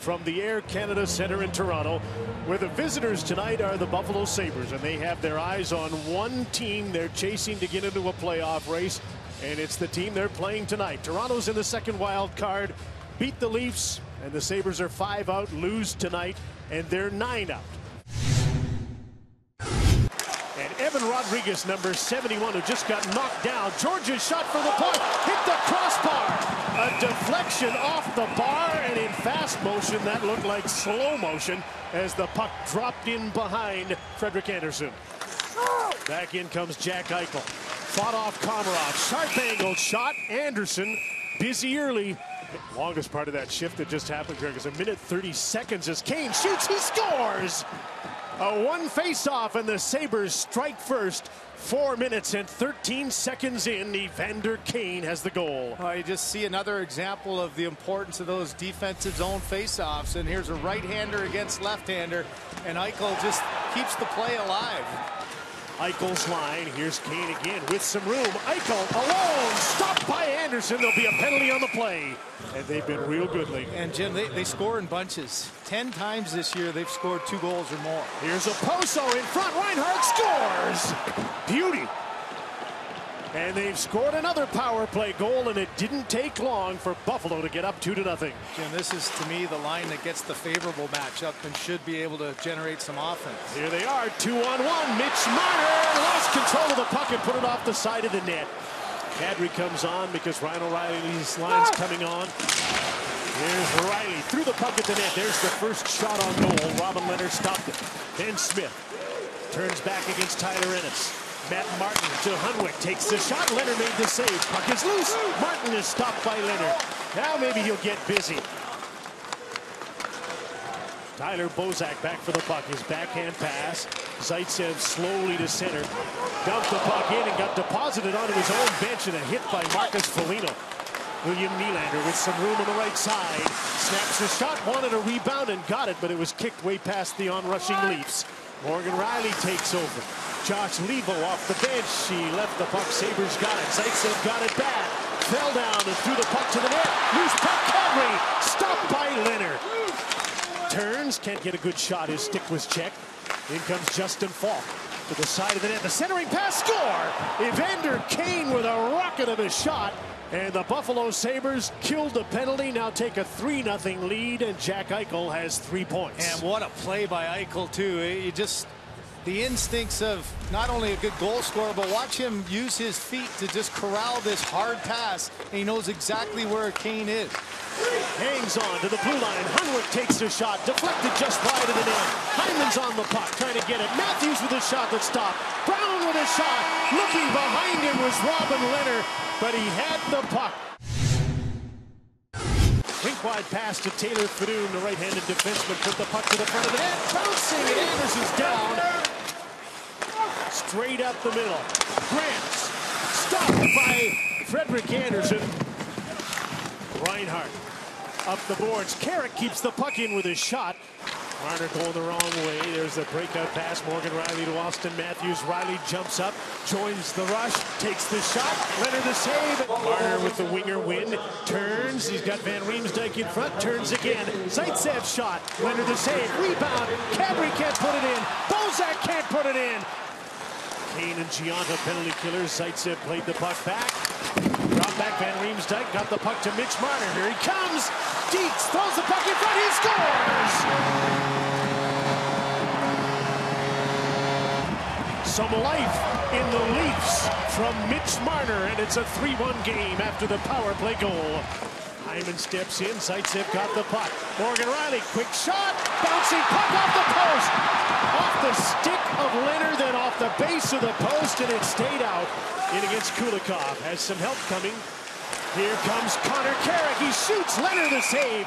from the Air Canada Centre in Toronto, where the visitors tonight are the Buffalo Sabres, and they have their eyes on one team they're chasing to get into a playoff race, and it's the team they're playing tonight. Toronto's in the second wild card, beat the Leafs, and the Sabres are 5 out, lose tonight, and they're 9 out. And Evan Rodriguez, number 71, who just got knocked down. Georgia's shot for the point, hit the crossbar. A deflection off the bar, and in fast motion, that looked like slow motion as the puck dropped in behind Frederik Andersen. Back in comes Jack Eichel. Fought off Komarov. Sharp angled shot. Andersen busy early. Longest part of that shift that just happened, Greg, is 1 minute 30 seconds as Kane shoots. He scores! A one face-off, and the Sabres strike first. 4 minutes and 13 seconds in, Evander Kane has the goal. You just see another example of the importance of those defensive zone face-offs. And here's a right-hander against left-hander, and Eichel just keeps the play alive. Eichel's line. Here's Kane again with some room. Eichel alone, stopped by Andersen. There'll be a penalty on the play. And they've been real good lately. And Jim, they score in bunches. 10 times this year they've scored 2 goals or more. Here's Okposo in front. Reinhart scores. Beauty. And they've scored another power play goal, and it didn't take long for Buffalo to get up 2-0. Jim, this is, to me, the line that gets the favorable matchup and should be able to generate some offense. Here they are, 2-on-1. Mitch Marner lost control of the puck and put it off the side of the net. Kadri comes on because Ryan O'Reilly's line's coming on. Here's Riley through the puck at the net. There's the first shot on goal. Robin Leonard stopped it. Ben Smith turns back against Tyler Ennis. Matt Martin to Hunwick, takes the shot. Leonard made the save. Puck is loose. Martin is stopped by Leonard. Now maybe he'll get busy. Tyler Bozak back for the puck. His backhand pass. Zaitsev slowly to center. Dumped the puck in and got deposited onto his own bench, and a hit by Marcus Foligno. William Nylander with some room on the right side. Snaps the shot, wanted a rebound and got it, but it was kicked way past the onrushing Leafs. Morgan Riley takes over. Josh Levo off the bench. He left the puck. Sabres got it. Zaitsev got it back. Fell down and threw the puck to the net. Loose puck, Kadri. Stopped by Leonard. Turns, can't get a good shot. His stick was checked. In comes Justin Falk to the side of the net. The centering pass, score! Evander Kane with a rocket of a shot. And the Buffalo Sabres killed the penalty, now take a 3-0 lead, and Jack Eichel has 3 points. And what a play by Eichel, too. The instincts of not only a good goal scorer, but watch him use his feet to just corral this hard pass. And he knows exactly where Kane is. Hangs on to the blue line. Hunwick takes the shot, deflected just wide of the net. Hyman's on the puck, trying to get it. Matthews with a shot that stopped. Brown with a shot. Looking behind him was Robin Leonard, but he had the puck. Rink wide pass to Taylor Fedun, the right-handed defenseman, put the puck to the front of the net. Bouncing, and Andersen's down. Straight up the middle. Grant stopped by Frederik Andersen. Reinhart up the boards. Carrick keeps the puck in with his shot. Marner going the wrong way. There's a breakout pass. Morgan Riley to Austin Matthews. Riley jumps up, joins the rush, takes the shot. Leonard the save. Marner with the winger win. Turns. He's got Van Riemsdyk in front. Turns again. Zaitsev shot. Leonard the save. Rebound. Kadri can't put it in. Bozak can't put it in. Kane and Gionta penalty killers. Zaitsev played the puck back. Drop back, Van Riemsdyk got the puck to Mitch Marner. Here he comes. Dietz throws the puck in front. He scores! Some life in the Leafs from Mitch Marner, and it's a 3-1 game after the power play goal. Hyman steps in. Zaitsev got the puck. Morgan Riley, quick shot. Bouncing puck off the post. Off the stick of Leonard, then off the base of the post, and it stayed out. In against Kulikov. Has some help coming. Here comes Connor Carrick. He shoots. Leonard the save.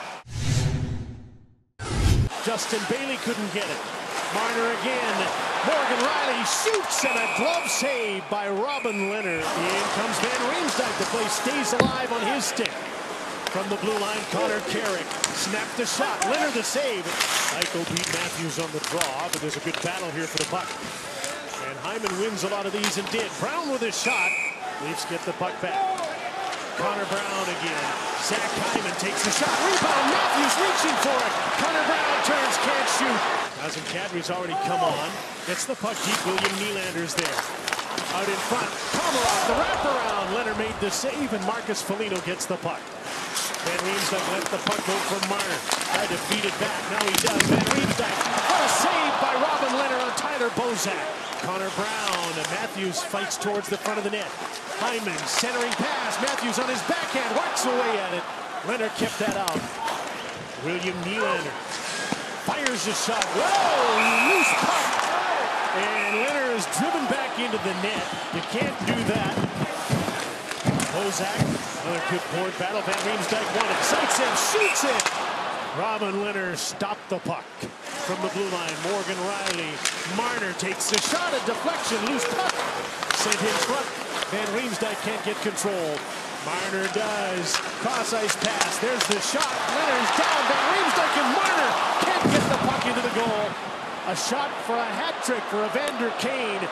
Justin Bailey couldn't get it. Marner again. Morgan Riley shoots, and a glove save by Robin Leonard. In comes Van Riemsdyk. The play stays alive on his stick. From the blue line, Connor Carrick snapped the shot. Leonard the save. Eichel beat Matthews on the draw, but there's a good battle here for the puck. And Hyman wins a lot of these and did. Brown with his shot. Leafs get the puck back. Connor Brown again. Zach Hyman takes the shot. Rebound. Matthews reaching for it. Connor Brown turns, can't shoot. Nazem Kadri's already come on. Gets the puck deep. William Nylander's there. Out in front. Komarov, the wraparound. Leonard made the save, and Marcus Foligno gets the puck. Van Riemsdyk let the puck go from Marner. Tried to feed it back. Now he does. Van Riemsdyk. What a save by Robin Leonard on Tyler Bozak. Connor Brown. And Matthews fights towards the front of the net. Hyman centering pass. Matthews on his backhand. Works away at it. Leonard kept that out. William Nylander fires a shot. Whoa! Loose puck. And Leonard is driven back into the net. You can't do that. Bozak, another good board battle. Van Riemsdyk won it. Zaitsev shoots it. Robin Leonard stopped the puck from the blue line. Morgan Riley. Marner takes the shot. A deflection. Loose puck. Sent in front. Van Riemsdyk can't get control. Marner does. Cross ice pass. There's the shot. Leonard's down. Van Riemsdyk and Marner can't get the puck into the goal. A shot for a hat trick for Evander Kane.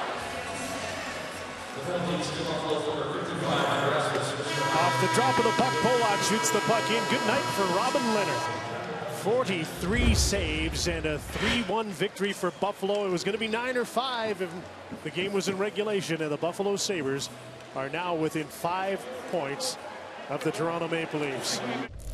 Off the drop of the puck, Polak shoots the puck in. Good night for Robin Leonard. 43 saves and a 3-1 victory for Buffalo. It was going to be 9 or 5 if the game was in regulation, and the Buffalo Sabres are now within 5 points of the Toronto Maple Leafs.